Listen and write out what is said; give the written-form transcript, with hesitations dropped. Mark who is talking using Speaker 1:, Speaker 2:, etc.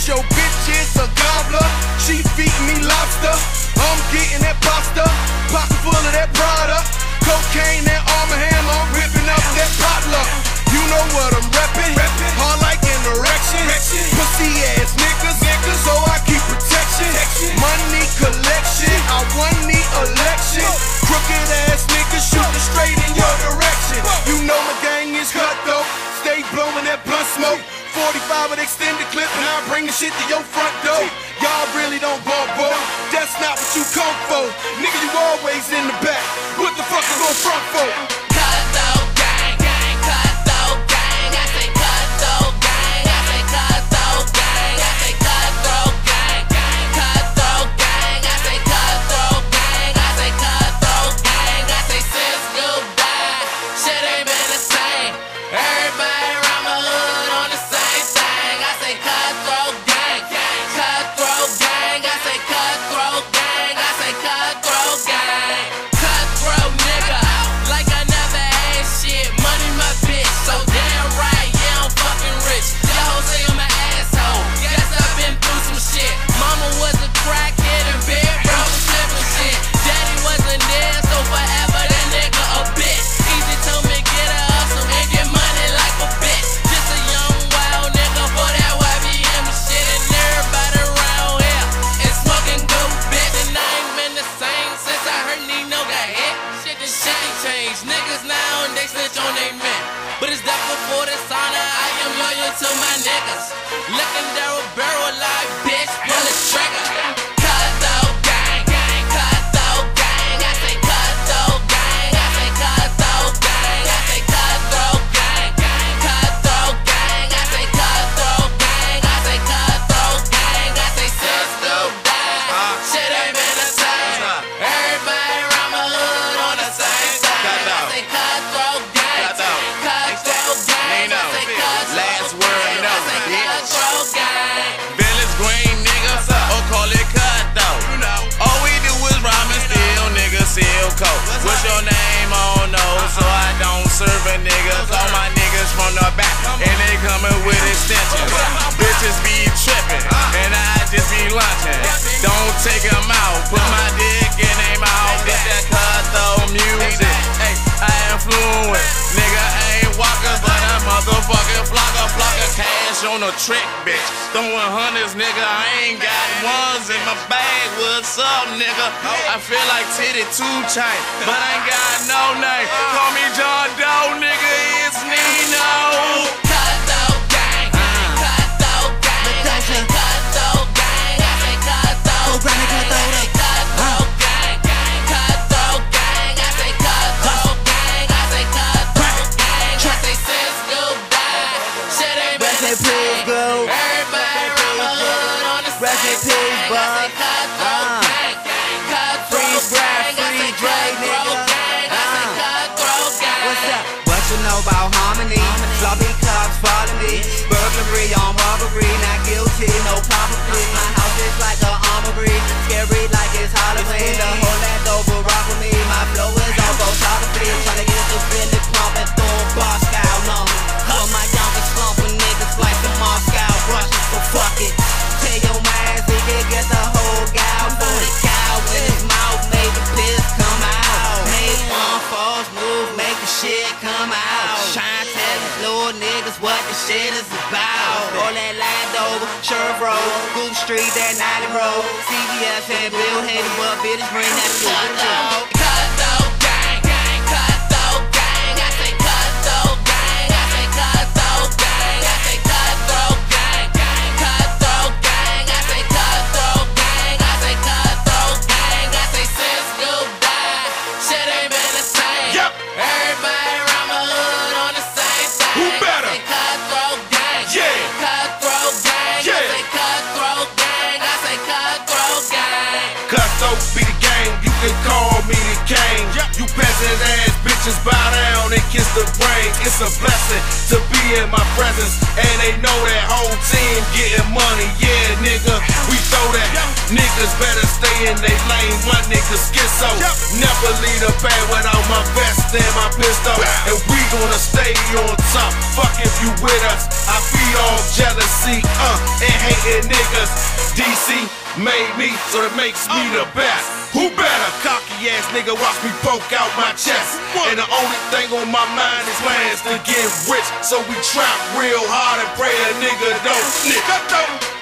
Speaker 1: your bitch is a gobbler. She feeding me lobster. I'm getting that pasta. Pocket full of that Prada. Cocaine, that Arm & Hammer. I'm ripping up that potluck. You know what I'm reppin'. Hard like an erection. Pussy ass niggas. So I keep protection. Money collection. I won the election. Crooked ass niggas shooting straight in your direction. You know my gang is cutthroat. Stay blowing that blunt smoke. 45 of the extended clip and I bring the shit to your front door. Y'all really don't ball, bro. That's not what you come for. Nigga, you always in the back. What the fuck you gon' front for?
Speaker 2: Cutthroat gang, gang, cutthroat gang. I say cutthroat gang, I say cutthroat gang, I say cutthroat gang, gang, cutthroat gang, I say cutthroat gang, I say cutthroat gang, I say since goodbye, shit ain't been the same. Everybody around my hood on the same thing. I say cutthroat gang, gang, cutthroat gang, I say cutthroat gang, I say cutthroat gang, cutthroat nigga, like I never had shit. Money my bitch, so damn right, yeah I'm fucking rich. Y'all say I'm an asshole, guess I've been through some shit. Mama was a crackhead and bed broke slipping shit. Daddy wasn't there, so forever that nigga a bitch. Easy to me get a hustle and get money like a bitch. Just a young wild nigga for that YBM shit. And everybody around here is smoking good bitch. And I ain't been the same since I heard Nino got hit. Shit ain't changed. Niggas now and they snitch on they men. But it's definitely for dishonor. I am loyal to my niggas. Legendary barrel life, bitch, pull the trigger. Cutthroat gang, gang, cutthroat gang. I say cutthroat gang, I say cutthroat gang, I say cutthroat gang, gang, cutthroat gang. I say cutthroat gang, I say cutthroat gang, I say since goodbye, shit ain't been the same. Everybody around my hood on the same thing. I say cutthroat gang, cutthroat gang, I say cutthroat
Speaker 3: Last word,
Speaker 2: gang,
Speaker 3: no,
Speaker 2: I say cutthroat gang.
Speaker 3: Village Green nigga, or call it cutthroat. All we do is rhyme and steal, nigga, seal coat. What's your name? I don't know, so I don't serve a nigga. All my niggas from the back, and they coming with extensions. Bitches be tripping, and I just be lunching. Don't take them out, put my dick in their mouth. This that cutthroat music, hey, I am fluent. Nigga, I ain't walking, but a motherfucking flocker cash on a trick, bitch. Throwing hundreds, nigga, I ain't got ones in my bag. What's up, nigga? I feel like Titty 2 Chainz, but I ain't got no name. Call me John Doe, nigga, it's Nino.
Speaker 2: Cutthroat gang, cutthroat gang, I say cutthroat gang, I say cutthroat gang, I say cutthroat gang, cutthroat gang, I say cutthroat gang, I say cutthroat gang, I say since goodbye, shit ain't been the same. Everybody around my hood on the same thing. I say cutthroat gang, cutthroat gang, I say cutthroat gang, I say cutthroat gang.
Speaker 4: What's up? What you know about harmony? Sloppy cops follow me. Burglary on robbery, not guilty, no probably. My house is like an armory, scary like it's Halloween. The whole land over rock with me. My flow is all photography. Tryna get the Philly pumping through a bar style long. All my youngest slumping niggas like the Moscow Russians, so fuck it. Tell your man he can get the whole gal. 40 cow in his mouth, make the piss come out. Make one false move, make the shit come out. Tryna tell these little niggas what the shit is about. All that Landover, Sherv Road, Goop Street, that 90 Road. CVS and Bill Hader, but bitches bring that to
Speaker 2: Cutthroat gang, cutthroat gang, I say cutthroat gang, I say cutthroat gang, I say cutthroat gang, cutthroat gang, I say cutthroat gang, I say cutthroat gang, I say since goodbye, shit ain't been the same. Everybody around my hood on the same thing.
Speaker 1: Who better?
Speaker 2: I say cutthroat gang, cutthroat gang, I say cutthroat gang, I say cutthroat gang.
Speaker 1: Cutthroat be the game, you can call me the king. You peasant ass bitches bow down and kiss the brain. It's a blessing to be in my presence, and they know that whole team getting money. Yeah, nigga, we throw that. Niggas better stay in they lane. My niggas schizo. Never leave a bed without my vest and my pistol. And we gonna stay on top. Fuck if you with us. I feed off jealousy, and hate hating niggas. DC made me, so that makes me the best. Who better? Cocky ass nigga, watch me poke out my chest. And the only thing on my mind is plans to get rich. So we trap real hard and pray a nigga don't snitch.